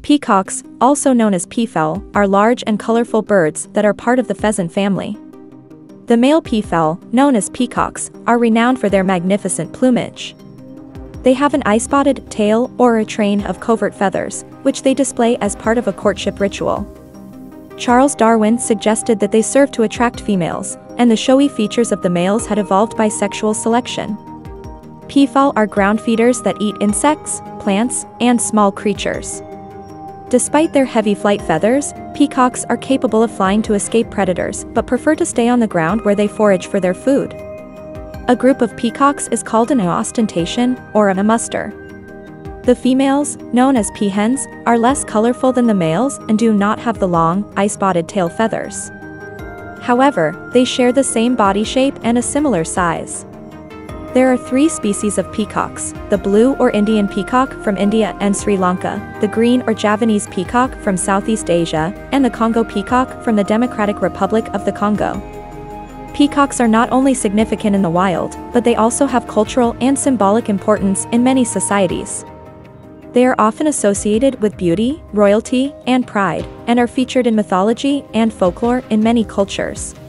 Peacocks, also known as peafowl, are large and colorful birds that are part of the pheasant family. The male peafowl, known as peacocks, are renowned for their magnificent plumage. They have an eye-spotted tail or a train of covert feathers, which they display as part of a courtship ritual. Charles Darwin suggested that they serve to attract females, and the showy features of the males had evolved by sexual selection. Peafowl are ground feeders that eat insects, plants, and small creatures. Despite their heavy flight feathers, peacocks are capable of flying to escape predators but prefer to stay on the ground where they forage for their food. A group of peacocks is called an ostentation or a muster. The females, known as peahens, are less colorful than the males and do not have the long, eye-spotted tail feathers. However, they share the same body shape and a similar size. There are 3 species of peacocks: the blue or Indian peacock from India and Sri Lanka, the green or Javanese peacock from Southeast Asia, and the Congo peacock from the Democratic Republic of the Congo. Peacocks are not only significant in the wild, but they also have cultural and symbolic importance in many societies. They are often associated with beauty, royalty, and pride, and are featured in mythology and folklore in many cultures.